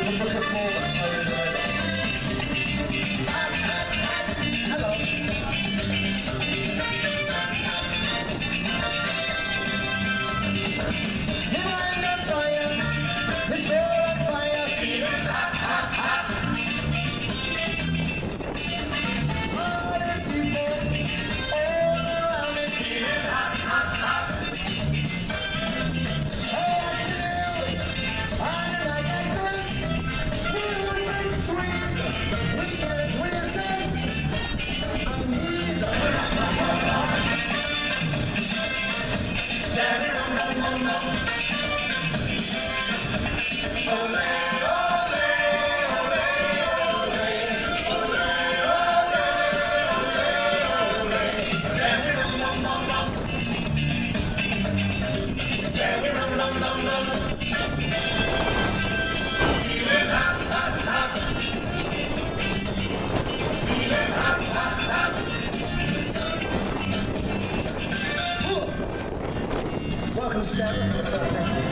Welcome, Stan, for the first time.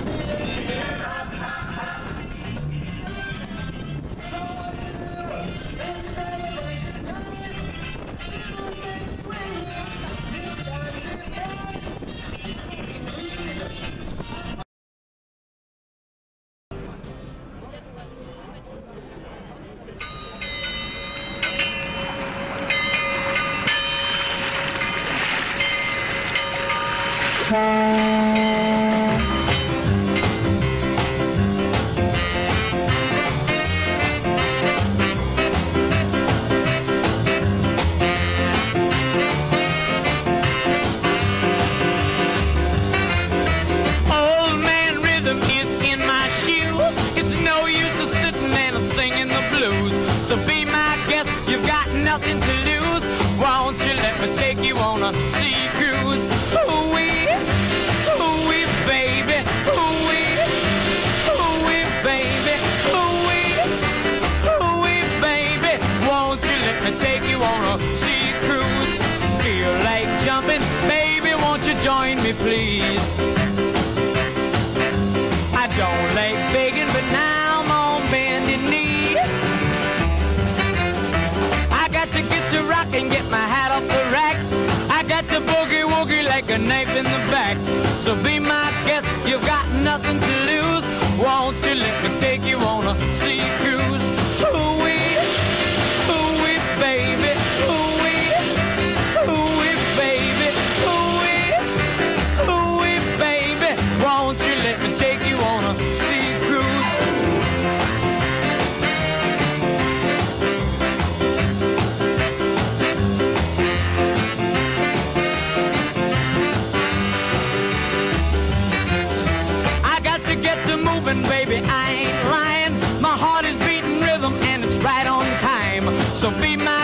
Nothing to lose. Won't you let me take you on a sea cruise? Ooh-wee, baby. Ooh-wee, baby. Ooh-wee, baby. Won't you let me take you on a sea cruise? Feel like jumping, baby, won't you join me, please? I don't like begging, but now I'm on bended knee. I got to get to rock and get my hat off the rack. I got to boogie-woogie like a knife in the back. So be my guest, you've got nothing to lose. Won't you let me take you on a sea cruise? Ooh-wee, baby. Ooh-wee, baby. Ooh-wee, baby. Won't you let me take you on a sea cruise? Moving, baby, I ain't lying. My heart is beating rhythm and it's right on time. So be my